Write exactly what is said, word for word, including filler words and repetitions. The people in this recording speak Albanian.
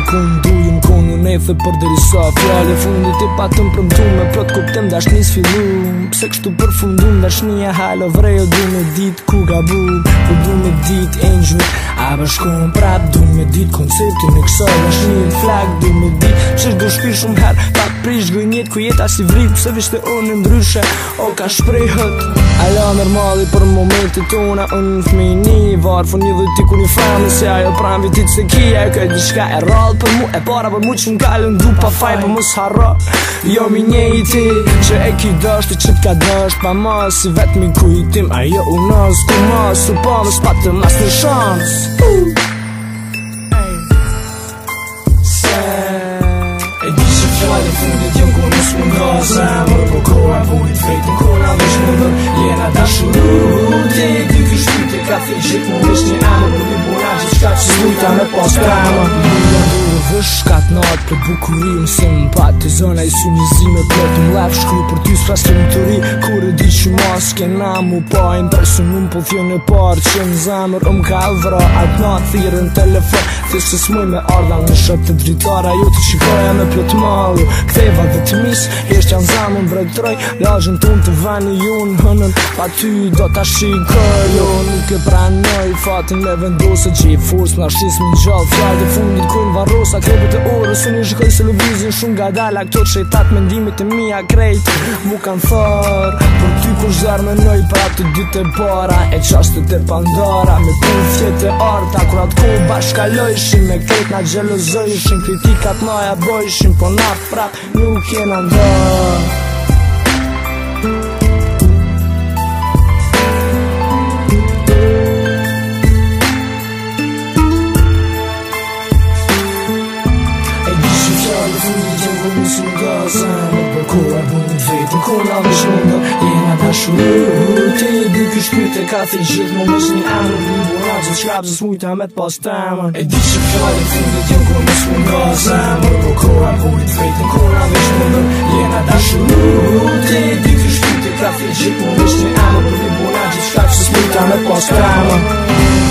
kun dujën kun unë e the për deri sa fjale fundit e patëm premtu me plot kuptim dashnis fillum pse kështu përfundum dashnia halo vrejo du me dit ku gabu po du me dit angel a bashkon prap du me dit konceptin e kësaj dashnie flag du me dit pse do shpish shumë herë pa prish gënjet ku jeta si vrit pse vishte unë ndryshe o ka shprehët ala normali për momentet tona unë fmini var fun një dhe ti ku një famë se ajo pram vitit se kia e këtë diçka e rrallë për mu e para për mu që më kalën du pa faj për mos harro jo mi njejti që e ki dështë që t'ka dështë pa mas si vet mi kujtim ajo unas ku mas su pa dhe s'patë mas në shans e di që fjallë fundit jem ku nus më nga zemër po koha vujt fejtë kona vesh më dhe jena dashuru ti di kështu ka thej qik më vesh një amër për një bona që shka që s'lujta me pas krema vësh shkat natë për bukurim se më pat të zona i sunizime për të mlef shkru për ty s'fras të më të ri kur e di që mas kena mu pa impresionum po thjone parë që në zemër um ka vra atë natë thirë në telefon thjesht se s'muj me ardha në shët të dritara ju të qikoja me plot malu ktheva dhe të mis jesht janë zemën bregtroj lajën ton të vani jun hënën pa ty do t'a shikoj jo nuk e pranoj fatin me vendose që i furs në ashtis më gjallë fjallë të fundit kujnë varrosa krebet e orës unë i shikoj televizin shumë ga dala këto që i tatë mendimit e mija krejt mu kanë thërë për ty kur zjarë menoj pra të dit e para e qastet e pandara me pun fjet e arta kur atë ku bashkalojshin me krejt na gjelozojshin kritikat na ja bojshin po na prap nuk jena ndër Koha bunit vetën, kona vesh mundër jena dashuru ti di kështu te ka thej gjithë më mësh një amër një bona që shkapës mujta me t'pas temën e di që fjallë fundit jem ku nus më nga zemër po koha bunit vetën, kona vesh mundër jena dashuru ti di kështu te ka thej gjithë më mësh një amër një bona që shkapës mujta me t'pas temën